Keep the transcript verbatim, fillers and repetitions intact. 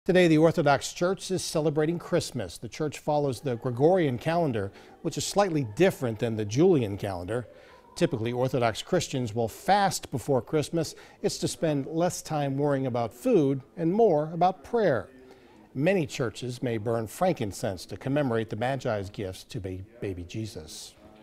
Today, the Orthodox Church is celebrating Christmas. The church follows the Gregorian calendar, which is slightly different than the Julian calendar. Typically, Orthodox Christians will fast before Christmas. It's to spend less time worrying about food and more about prayer. Many churches may burn frankincense to commemorate the Magi's gifts to baby Jesus.